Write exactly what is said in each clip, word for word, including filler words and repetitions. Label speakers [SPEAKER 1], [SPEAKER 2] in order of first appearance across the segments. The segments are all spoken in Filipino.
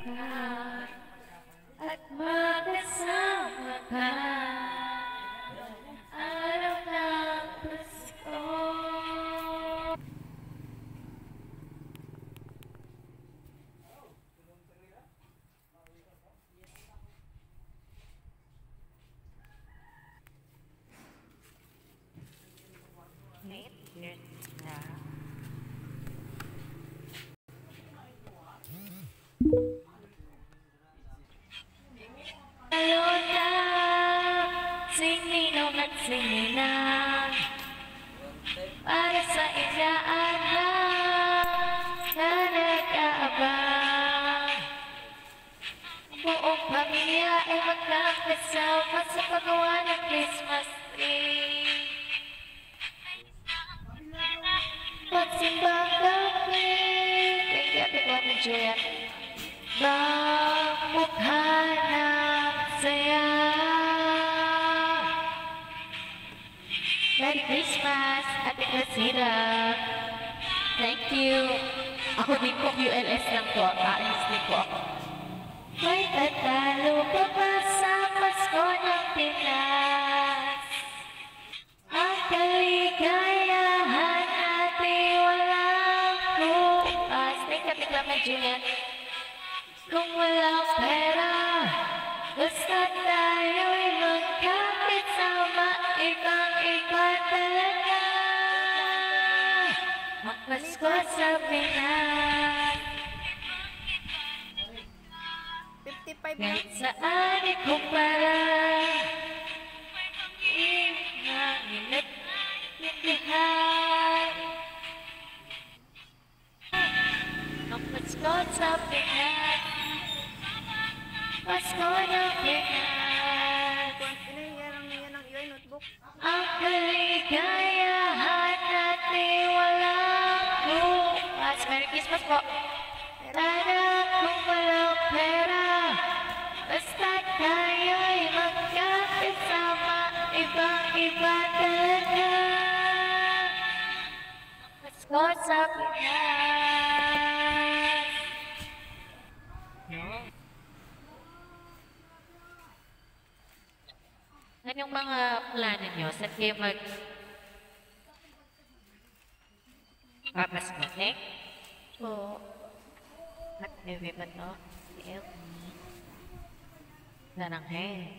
[SPEAKER 1] at magkasama ka araw ng Pasko. Wait, here na. Ayota, sininong at sininang para sa inyaan lang na nag-aabang. Buong pamilya ay magkakasama sa paggawa ng Christmas tree. Pagsimbang gabi, tinggating ko ni Julian, bang mukha ng saya. Merry Christmas, Ate Casira. Thank you. Ako din po, Q L S lang po. Aalis din po ako. May tatalo pa ba sa Pasko ng Pinas? Ang kaligayahan natin walang bukas. Tingkating lang na Julian. Kung walang pera, basta tayo'y magkapit sama, ibang-iba talaga. Magpasko sa Pinas.
[SPEAKER 2] fifty-five
[SPEAKER 1] Kahit saan ikumpara, inanginat nitihan. Magpasko sa Pinas. Pasko ng Pinas.
[SPEAKER 2] Yan ang iyo notebook.
[SPEAKER 1] Ang kaligayahan natin walang bukas. Merry Christmas po. Tara kung walang pera, basta tayo'y magkakasama, ibang-iba talaga. Pasko sa Pinas. No? Anong mga plano nyo? Saan kayo mag... Papasko? Eh? Oo. At bebe ba to? Si Elmi. Sarang he.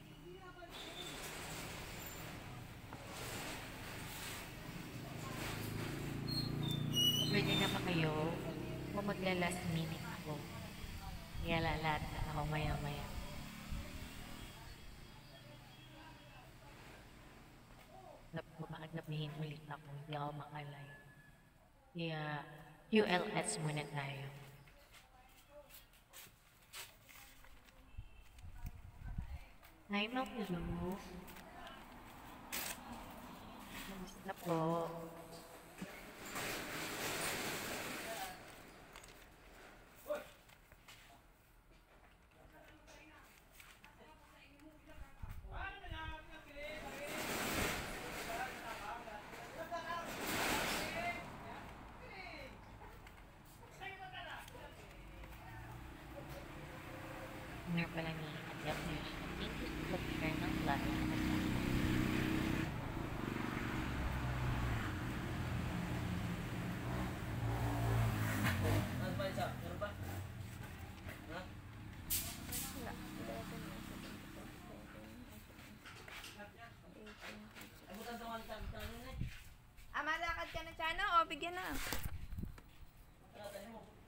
[SPEAKER 1] Pwede na pa kayo kung magla-last minute ako. Kaya lalata ako maya-maya. Bakit sabihin ulit ako, hindi ako makalay. Kaya Q L S muna tayo. Hi, Ma'am Lulu. Kamusta po? Meron pala ni Adep News. Thank you sa pag-share ng vlog.
[SPEAKER 2] Ah, malakad ka na, Chano? O, bigyan na.